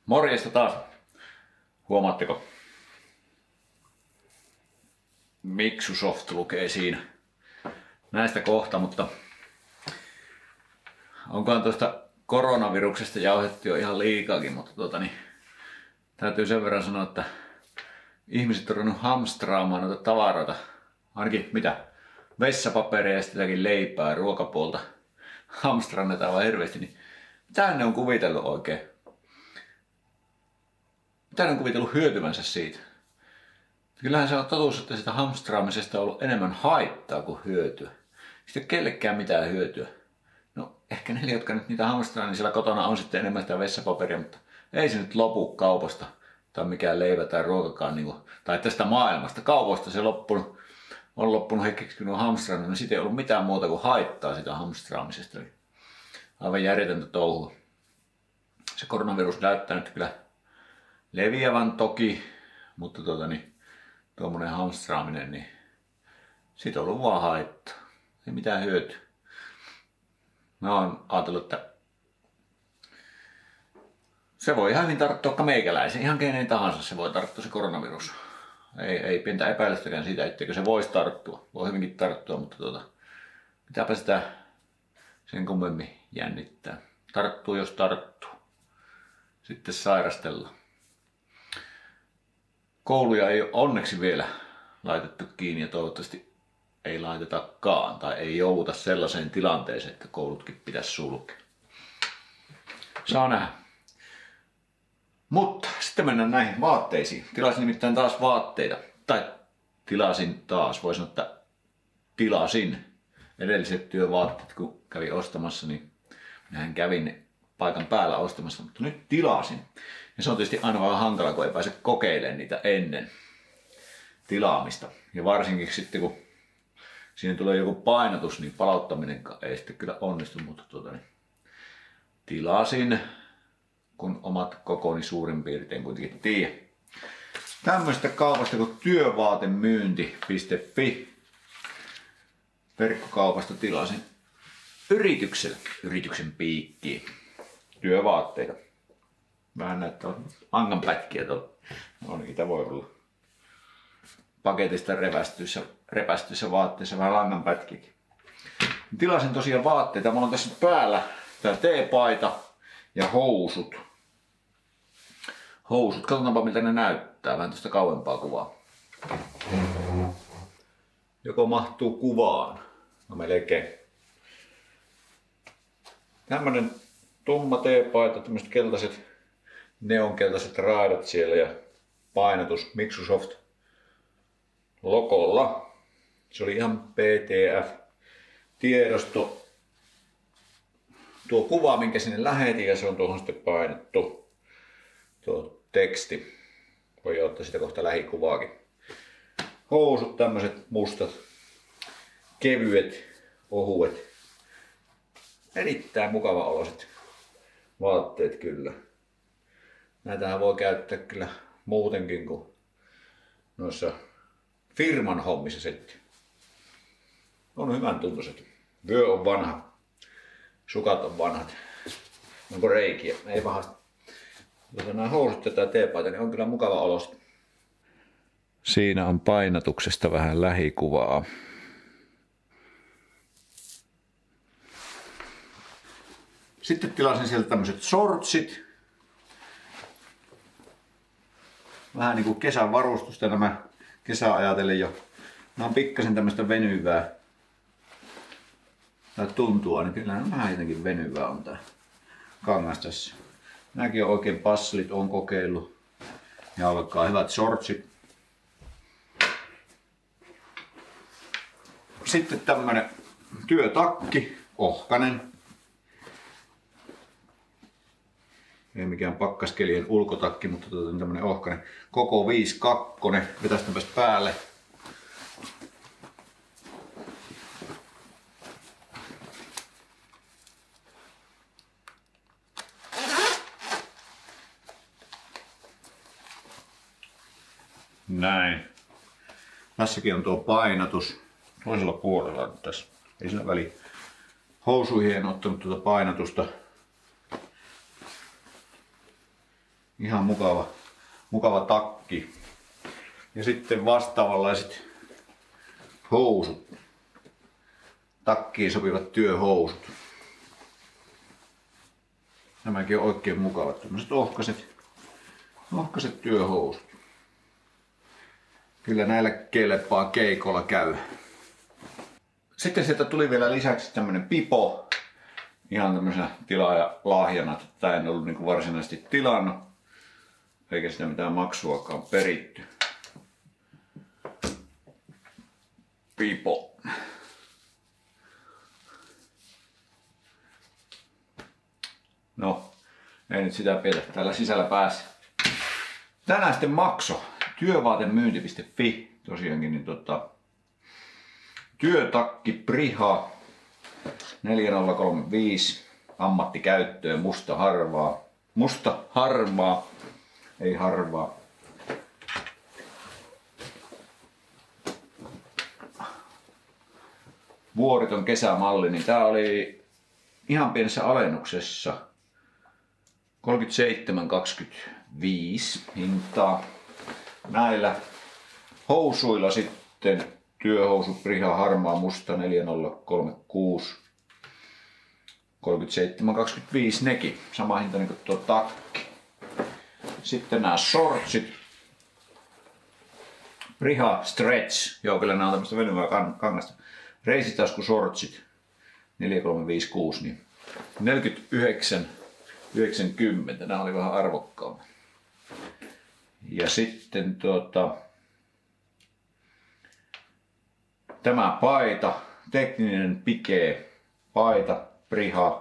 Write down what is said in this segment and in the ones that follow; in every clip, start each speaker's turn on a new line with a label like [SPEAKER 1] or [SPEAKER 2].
[SPEAKER 1] Morjesta taas. Huomaatteko? Microsoft lukee siinä. Näistä kohta, mutta onkohan tuosta koronaviruksesta jauhettu jo ihan liikaakin, mutta täytyy sen verran sanoa, että ihmiset on ruvennut hamstraamaan noita tavaroita. Ainakin vessapaperia ja sitäkin leipää, ruokapuolta hamstrannetaan vaan hirveästi. Niin mitä ne on kuvitellut oikein? Mitä ne on kuvitellut hyötyvänsä siitä? Kyllähän se on totuus, että sitä hamstraamisesta on ollut enemmän haittaa kuin hyötyä. Sitten ei ole kellekään mitään hyötyä. No ehkä ne, jotka nyt niitä hamstraa, niin siellä kotona on sitten enemmän sitä vessapaperia, mutta ei se nyt lopu kaupasta tai mikään leivä tai ruokakaan, tai tästä maailmasta. Kaupoista se on loppunut hetkeksi, kun on hamstrannut, niin siitä ei ollut mitään muuta kuin haittaa sitä hamstraamisesta. Eli aivan järjetöntä touhua. Se koronavirus näyttää nyt kyllä leviävän toki, mutta tuommoinen hamstraaminen, niin siitä on ollut vaan haittaa. Ei mitään hyötyä. Mä oon ajatellut, että se voi ihan hyvin tarttua vaikka meikäläisen. Ihan kenen tahansa se voi tarttua se koronavirus. Ei pientä epäilystäkään siitä, etteikö se voisi tarttua. Voi hyvinkin tarttua, mutta pitääpä sitä sen kummemmin jännittää. Tarttuu jos tarttuu. Sitten sairastellaan. Kouluja ei ole onneksi vielä laitettu kiinni ja toivottavasti ei laitetakaan tai ei jouduta sellaiseen tilanteeseen, että koulutkin pitäisi sulkea. Saa nähdä. Mutta sitten mennään näihin vaatteisiin. Tilasin nimittäin taas vaatteita. Tai tilasin taas, voi sanoa, että tilasin edelliset työvaatteet, kun kävin ostamassa, niin minähän kävin paikan päällä ostamassa, mutta nyt tilasin. Ja se on tietysti aina vähän hankala, kun ei pääse kokeilemaan niitä ennen tilaamista. Ja varsinkin sitten, kun siinä tulee joku painotus, niin palauttaminen ei sitten kyllä onnistu, mutta tilasin, kun omat kokoni suurin piirtein kuitenkin tiedä. Tämmöistä kaupasta kuin työvaatemyynti.fi verkkokaupasta tilasin yrityksen piikkiin työvaatteita. Vähän näyttää langanpätkiä tuolla. No niitä voi olla. Paketista repästyissä vaatteissa vähän langanpätkiäkin. Tilasin tosiaan vaatteita. Mulla on tässä päällä tää teepaita ja housut. Katsotaanpa miltä ne näyttää. Vähän tuosta kauempaa kuvaa. Joko mahtuu kuvaan? No melkein. Tämmönen tumma teepaita, tämmöiset neonkeltaiset raidat siellä ja painotus Microsoft logolla. Se oli ihan PDF-tiedosto. Tuo kuva, minkä sinne lähetin, ja se on tuohon sitten painettu tuo teksti. Voi ottaa sitä kohta lähikuvaakin. Housut tämmöiset mustat, kevyet, ohuet. Erittäin mukava oloiset vaatteet kyllä. Näitähän voi käyttää kyllä muutenkin kuin noissa firman hommissa sitten. On hyvän tuntuiset. Vyö on vanha. Sukat on vanhat. Onko reikiä? Ei pahasti. Nämä housut ja tämä teepaita, niin on kyllä mukava olosta. Siinä on painatuksesta vähän lähikuvaa. Sitten tilasin sieltä tämmöiset shortsit. Vähän niin kuin kesän varustusta nämä kesää ajatellen jo. Nämä on pikkasen tämmöistä venyvää. Tai tuntua, niin kyllä vähän jotenkin venyvää on tää kangas tässä. Nämäkin on oikein passelit, on kokeillut. Ja alkaa hyvät shortsit. Sitten tämmönen työtakki, ohkanen. Ei mikään pakkaskelien ulkotakki, mutta tämmönen ohkanen. Koko 5-2, vetästäpäs päälle. Näin. Tässäkin on tuo painotus. Toisella puolella tässä. Ei sillä väliä. Housuihin en ottanut tuota painotusta. Ihan mukava takki. Ja sitten vastaavanlaiset housut. Takkiin sopivat työhousut. Nämäkin on oikein mukavat. Tämmöiset ohkaiset työhousut. Kyllä näillä kelpaa keikolla käy. Sitten sieltä tuli vielä lisäksi tämmönen pipo. Ihan tämmöisenä tilaajalahjana. Tätä en ollut niinku varsinaisesti tilannut. Eikä sitä mitään maksuakaan peritty. Pipo. No, ei nyt sitä pidä. Täällä sisällä päässä. Tänään sitten makso. Työvaatemyynti.fi. Tosiaankin niin työtakki Priha 4035. Ammattikäyttöön musta harmaa. Ei harvaa. Vuoriton kesämalli, niin tää oli ihan pienessä alennuksessa. 37,25 hintaa. Näillä housuilla sitten työhousu Priha harmaa musta 4036. 37,25 nekin. Sama hinta niin kuin tuo takki. Sitten nämä shortsit. Priha Stretch. Joo, kyllä nämä on tämmöistä venyvää kangasta. Reisitasku shortsit. 4356. Niin 49,90. Nämä oli vähän arvokkaammin. Ja sitten tämä paita. Tekninen pike paita. Priha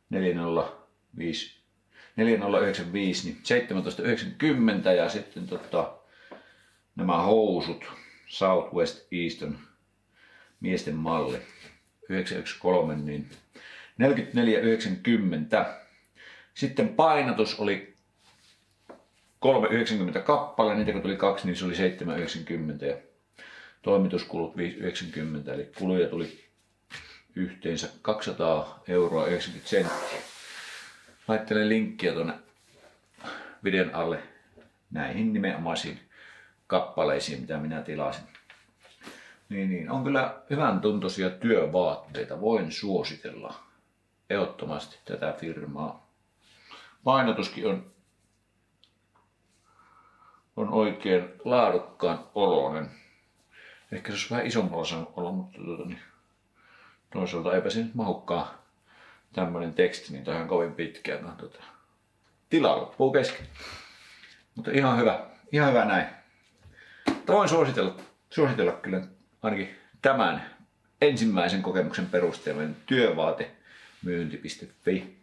[SPEAKER 1] 4095, niin 17,90 ja sitten nämä housut Southwest Eastern miesten malli 913 niin 44,90. Sitten painatus oli 3,90 kappale, niitä kun tuli 2 niin se oli 7,90 ja toimituskulut 5,90 eli kuluja tuli yhteensä 200,90 €. Laittelen linkkiä tuonne videon alle näihin nimenomaisiin kappaleisiin, mitä minä tilasin. Niin, on kyllä hyvän tuntuisia työvaatteita. Voin suositella ehdottomasti tätä firmaa. Painotuskin on oikein laadukkaan oloinen. Ehkä se olisi vähän isommalla saanut olla, mutta toisaalta eipä se nyt mahukkaan tämmönen teksti, niin tähän kovin pitkään. Tila loppuu kesken. Mutta ihan hyvä näin. Voin suositella kyllä ainakin tämän ensimmäisen kokemuksen perusteella työvaatemyynti.fi.